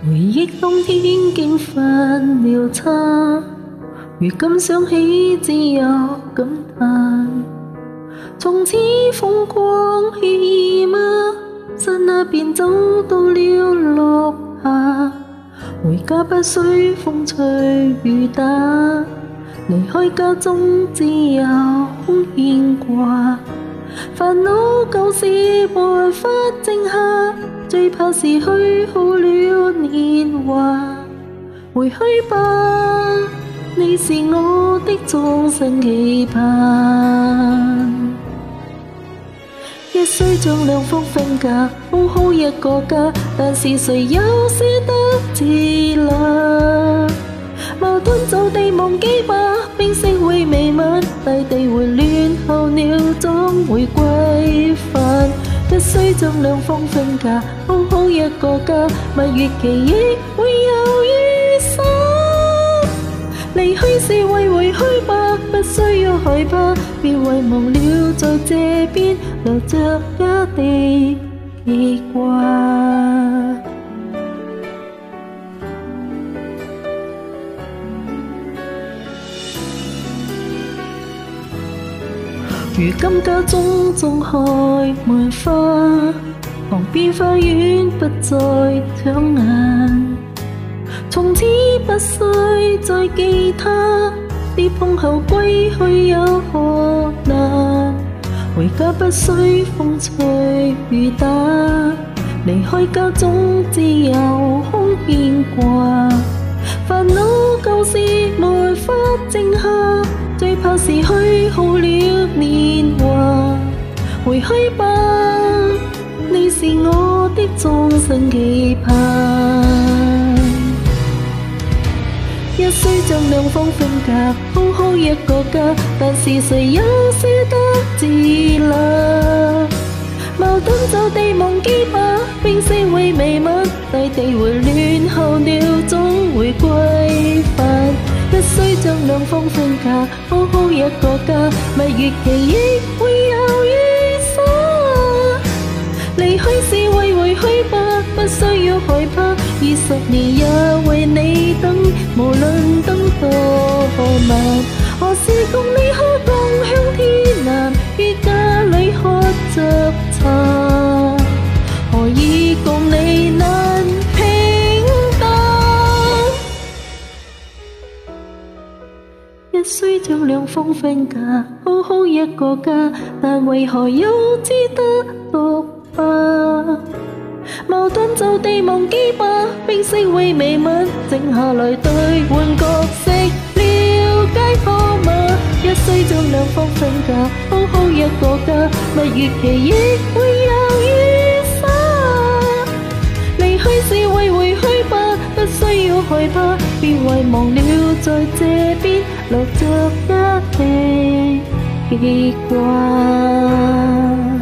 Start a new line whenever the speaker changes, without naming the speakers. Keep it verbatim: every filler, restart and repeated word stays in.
回憶當天竟犯了差，如今想起只有感嘆。從此風光愜意嗎？剎那便走到了落霞。回家不需風吹雨打，離開家中只有空牽掛。煩惱舊事沒法靜下，最怕是虛耗了年華。回去吧，你是我的終生期盼。一雖將兩方分隔，好好一個家，但是誰又捨得自立？矛盾就地忘記吧，冰釋會未泯，大地會亂，候鳥總會歸返。一雖將兩方分隔，好好一個家，蜜月期亦會有雨灑。離去是為回去吧，不需要害怕，別遺忘了在這邊留着家的記掛。如今家中種開梅花，旁邊花園不再搶眼。從此不需再記他，跌碰後歸去有何難？回家不需風吹雨打，離開家中只有空牽掛。煩惱舊事沒法靜下，最怕是虛耗了年華。回去吧，你是我的終生期盼。一雖將兩方分隔，好好一個家，但是誰又捨得自立？矛盾就地忘記吧，冰釋會未泯，大地會亂，候鳥總會歸返。一雖將兩方分隔，好好一個家，蜜月期亦會有雨灑。離去是為回去吧，不需要害怕，二十年也為你等，無論等多晚。何時共你可共享天南，於家裏喝着茶，何以共你難平淡？一雖將兩方分隔，好好一個家，但為何又只得獨霸？矛盾就地忘記吧，冰釋會未泯，靜下來對換角色，了解可嗎？一雖將兩方分隔，好好一個家，蜜月期亦會有雨灑。離去是為回去吧，不需要害怕，別遺忘了在這邊留着家的記掛。